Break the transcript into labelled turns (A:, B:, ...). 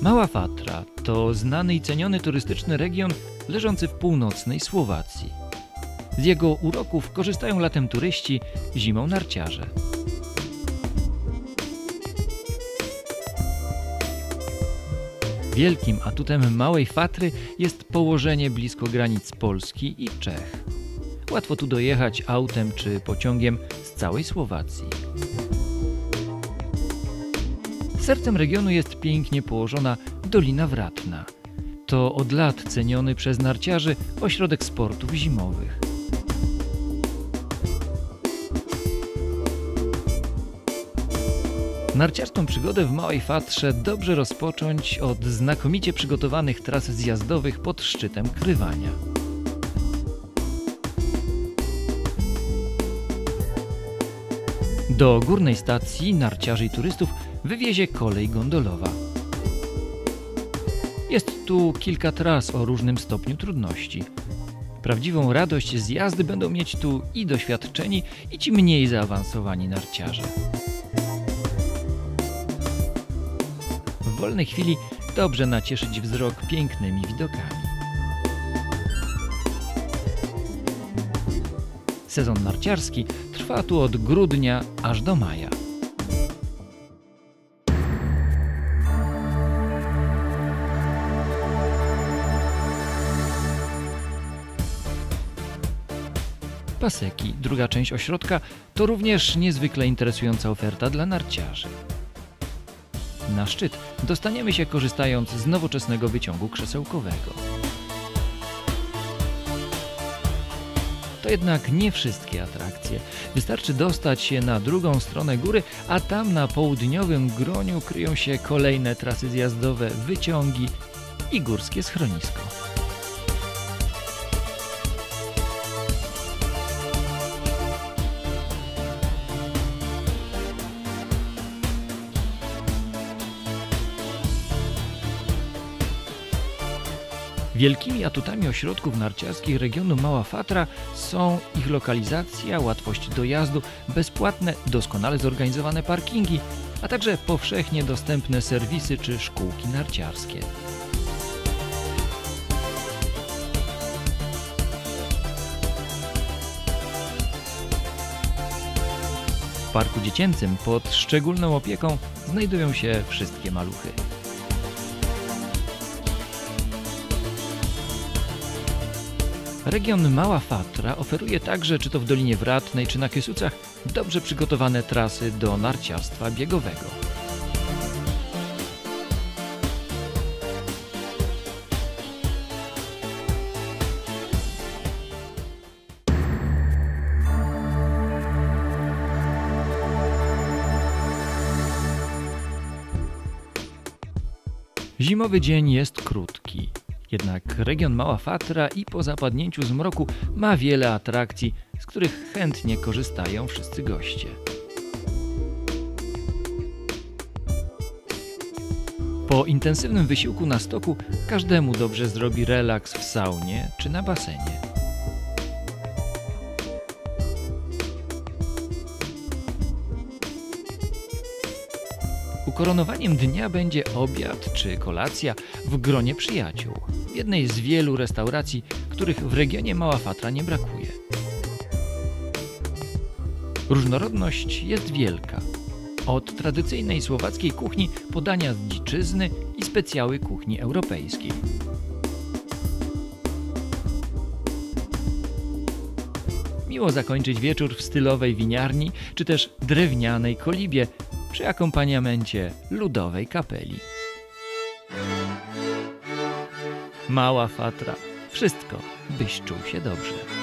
A: Mała Fatra to znany i ceniony turystyczny region leżący w północnej Słowacji. Z jego uroków korzystają latem turyści, zimą narciarze. Wielkim atutem Małej Fatry jest położenie blisko granic Polski i Czech. Łatwo tu dojechać autem czy pociągiem z całej Słowacji. Sercem regionu jest pięknie położona Dolina Wratna. To od lat ceniony przez narciarzy ośrodek sportów zimowych. Narciarską przygodę w Małej Fatrze dobrze rozpocząć od znakomicie przygotowanych tras zjazdowych pod szczytem Krywania. Do górnej stacji narciarzy i turystów wywiezie kolej gondolowa. Jest tu kilka tras o różnym stopniu trudności. Prawdziwą radość z jazdy będą mieć tu i doświadczeni, i ci mniej zaawansowani narciarze. W wolnej chwili dobrze nacieszyć wzrok pięknymi widokami. Sezon narciarski trwa tu od grudnia aż do maja. Paseki, druga część ośrodka, to również niezwykle interesująca oferta dla narciarzy. Na szczyt dostaniemy się korzystając z nowoczesnego wyciągu krzesełkowego. To jednak nie wszystkie atrakcje. Wystarczy dostać się na drugą stronę góry, a tam na południowym groniu kryją się kolejne trasy zjazdowe, wyciągi i górskie schronisko. Wielkimi atutami ośrodków narciarskich regionu Mała Fatra są ich lokalizacja, łatwość dojazdu, bezpłatne, doskonale zorganizowane parkingi, a także powszechnie dostępne serwisy czy szkółki narciarskie. W parku dziecięcym pod szczególną opieką znajdują się wszystkie maluchy. Region Mała Fatra oferuje także, czy to w Dolinie Wratnej, czy na Kysucach, dobrze przygotowane trasy do narciarstwa biegowego. Zimowy dzień jest krótki. Jednak region Mała Fatra i po zapadnięciu zmroku ma wiele atrakcji, z których chętnie korzystają wszyscy goście. Po intensywnym wysiłku na stoku każdemu dobrze zrobi relaks w saunie czy na basenie. Ukoronowaniem dnia będzie obiad czy kolacja w gronie przyjaciół, w jednej z wielu restauracji, których w regionie Mała Fatra nie brakuje. Różnorodność jest wielka. Od tradycyjnej słowackiej kuchni po dania z dziczyzny i specjały kuchni europejskiej. Miło zakończyć wieczór w stylowej winiarni czy też drewnianej kolibie przy akompaniamencie ludowej kapeli. Mała Fatra. Wszystko, byś czuł się dobrze.